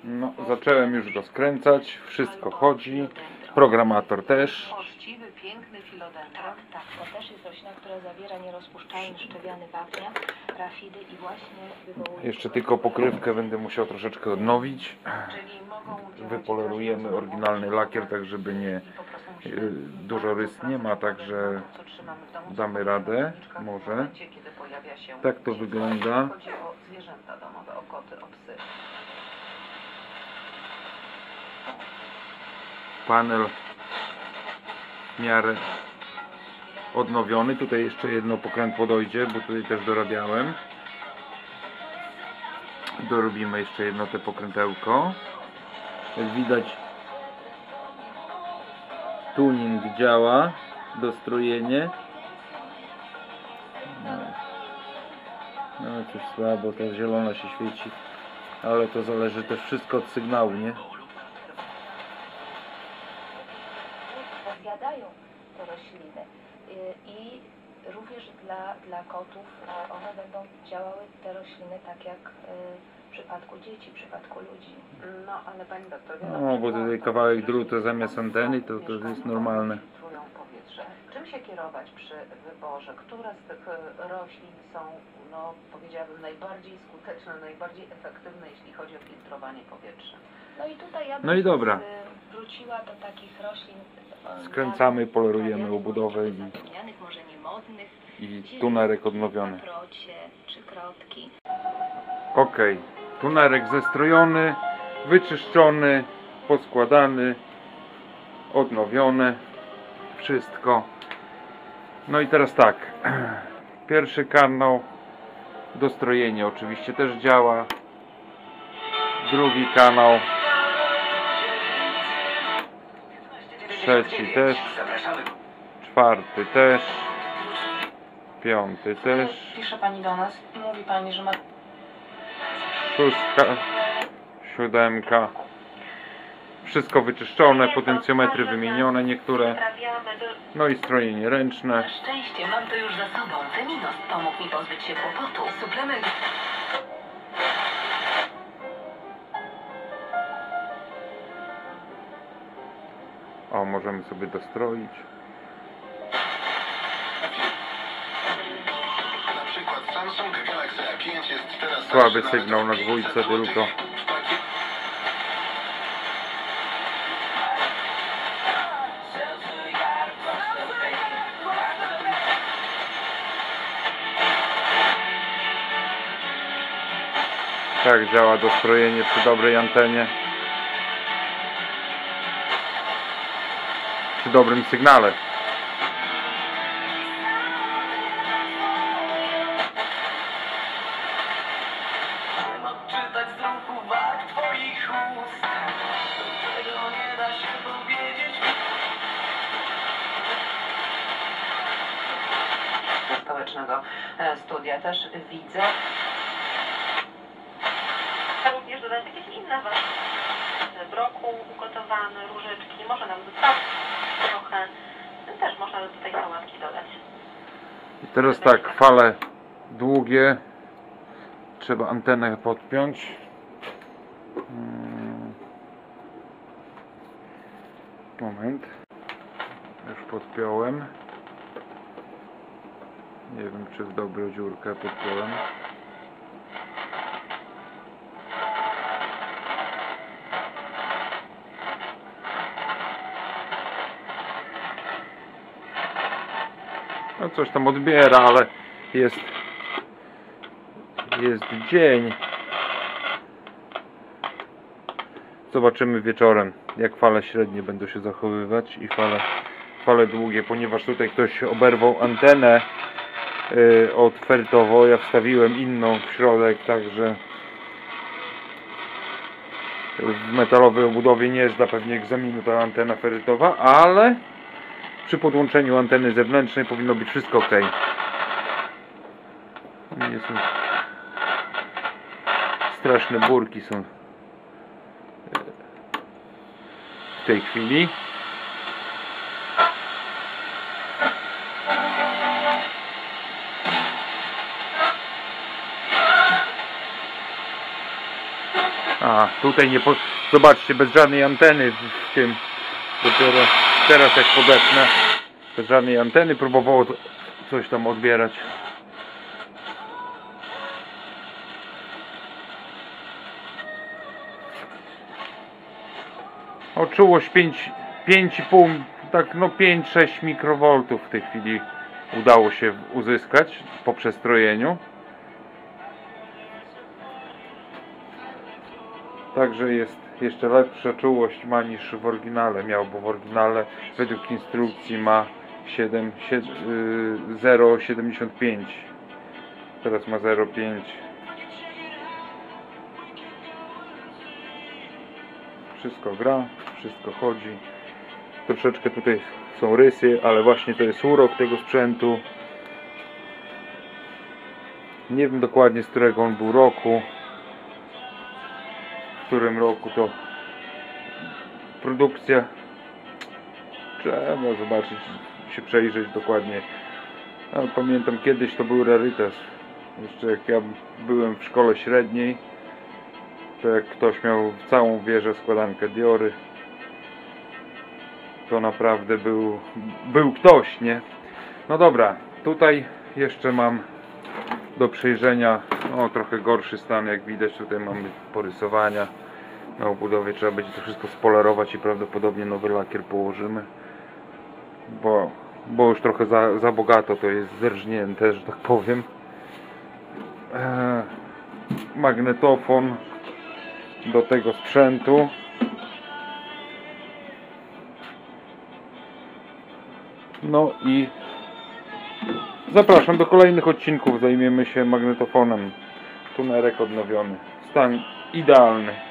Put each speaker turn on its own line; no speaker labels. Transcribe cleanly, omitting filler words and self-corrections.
No, zacząłem już go skręcać, wszystko chodzi, programator też.
Poczciwy, piękny filodendron. Tak, to też jest roślina, która zawiera nierozpuszczalny szczewiany wapniak, rafidy i właśnie wywołuje...
Jeszcze tylko pokrywkę będę musiał troszeczkę odnowić.
Czyli mogą
Wypolerujemy oryginalny lakier, tak żeby nie dużo rys nie ma, także damy radę, może. Tak to wygląda.
Chodzi o zwierzęta domowe, o koty, o psy.
Panel w miarę odnowiony. Tutaj jeszcze jedno pokrętło dojdzie, bo tutaj też dorabiałem. Dorobimy jeszcze jedno te pokrętełko. Jak widać, tuning działa, dostrojenie. No coś słabo, ta zielona się świeci, ale to zależy też wszystko od sygnału, nie?
Zjadają te rośliny i również dla kotów one będą działały, te rośliny, tak jak w przypadku dzieci, w przypadku ludzi. No ale pani doktor,
no bo tutaj kawałek drutu zamiast anteny to jest normalne.
Powietrze. Czym się kierować przy wyborze? Które z tych roślin są, no powiedziałabym, najbardziej skuteczne, najbardziej efektywne, jeśli chodzi o filtrowanie powietrza? No i tutaj ja bym
dobra.
wróciła do takich roślin.
Skręcamy, polerujemy obudowę i tunerek odnowiony. Ok, tunerek zestrojony, wyczyszczony, poskładany, odnowione, wszystko. No i teraz tak, pierwszy kanał, dostrojenie oczywiście też działa, drugi kanał, trzeci też, czwarty też, piąty też.
Pisze pani do nas, mówi pani, że ma...
Szóstka, siódemka. Wszystko wyczyszczone, potencjometry wymienione niektóre. No i strojenie ręczne.
Na szczęście mam to już za sobą. Feminos pomógł mi pozbyć się kłopotu. Suplement...
O, możemy sobie dostroić.
Na przykład Samsung Galaxy A5 jest teraz
Słaby sygnał na dwójce tylko. Tak działa dostrojenie przy dobrej antenie. Przy dobrym sygnale.
Odczytać z ruchu wag twoich ust, czego nie da się powiedzieć.
Społecznego studia też widzę.
Również dodać jakieś inne warzywa. Brokuł ugotowany, różyczki, może nam zostać trochę. Też można tutaj sałatki dodać.
I teraz tak, fale długie. Trzeba antenę podpiąć. Moment. Już podpiąłem. Nie wiem, czy w dobrą dziurkę podpiąłem. No coś tam odbiera, ale jest dzień. Zobaczymy wieczorem, jak fale średnie będą się zachowywać i fale długie, ponieważ tutaj ktoś oberwał antenę odfertowo. Ja wstawiłem inną w środek, także w metalowej obudowie nie zda pewnie egzaminu ta antena ferytowa, ale przy podłączeniu anteny zewnętrznej powinno być wszystko ok. Straszne burki są w tej chwili. A, tutaj nie po... Zobaczcie, bez żadnej anteny w tym. Dopiero teraz jak podepnę, bez żadnej anteny próbowało coś tam odbierać. O, czułość 5,5, tak no 5-6 mikrowoltów w tej chwili udało się uzyskać po przestrojeniu. Także jest jeszcze lepsza czułość ma niż w oryginale miał, bo w oryginale według instrukcji ma 0,75. Teraz ma 0,5. Wszystko gra, wszystko chodzi. Troszeczkę tutaj są rysy, ale właśnie to jest urok tego sprzętu. Nie wiem dokładnie, z którego on był roku. W którym roku to produkcja. Trzeba zobaczyć, się przejrzeć dokładnie. Ale pamiętam, kiedyś to był rarytas. Jeszcze jak ja byłem w szkole średniej, to jak ktoś miał całą wieżę składankę Diory, to naprawdę był ktoś, nie? No dobra, tutaj jeszcze mam do przejrzenia, no trochę gorszy stan, jak widać tutaj mamy porysowania na obudowie, trzeba będzie to wszystko spolerować i prawdopodobnie nowy lakier położymy, bo już trochę za bogato to jest zerżnięte, że tak powiem. Magnetofon do tego sprzętu. No i zapraszam do kolejnych odcinków, zajmiemy się magnetofonem. Tunerek odnowiony. Stan idealny.